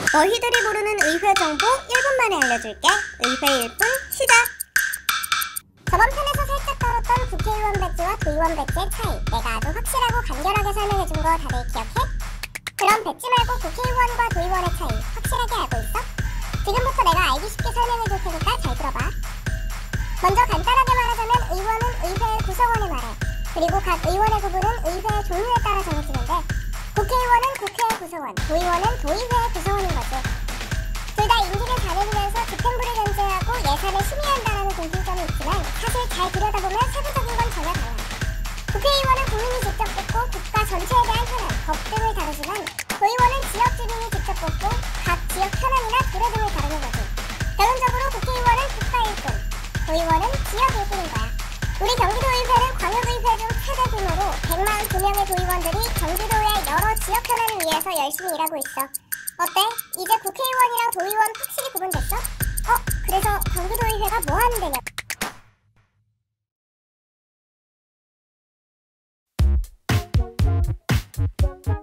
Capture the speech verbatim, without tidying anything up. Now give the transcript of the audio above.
너희들이 모르는 의회 정보 일 분 만에 알려줄게. 의회 일 분 시작! 저번 편에서 살짝 다뤘던 국회의원 배지와 도의원 배지의 차이, 내가 아주 확실하고 간결하게 설명해준 거 다들 기억해? 그럼 배지 말고 국회의원과 도의원의 차이 확실하게 알고 있어? 지금부터 내가 알기 쉽게 설명해줄 테니까 잘 들어봐. 먼저 간단하게 말하자면 의원은 의회의 구성원을 말해. 그리고 각 의원의 구분은 의회의 종류에 따라 정해지는데, 국회의원은 국회의 구성원, 도의원은 도의회의 구성원인 거지. 둘 다 임기를 단행하면서 집행부를 견제하고 예산을 심의한다는 공통점이 있지만 사실 잘 들여다보면 세부적인 건 전혀 달라. 국회의원은 국민이 직접 뽑고 국가 전체에 대한 현안, 법 등을 다루지만 도의원은 지역 주민이 직접 뽑고 각 지역 현안이나 조례 등을 다루는 거지. 결론적으로 국회의원은 국가 일꾼, 도의원은 지역 일꾼인 거야. 우리 경기도의회는 광역의회 중 최대 규모로 백사십이 명의 도의원들이 경기도의 여러 지역 현안을 위해서 열심히 일하고 있어. 어때? 이제 국회의원이랑 도의원 확실히 구분됐어? 어? 그래서 경기도의회가 뭐 하는 데냐?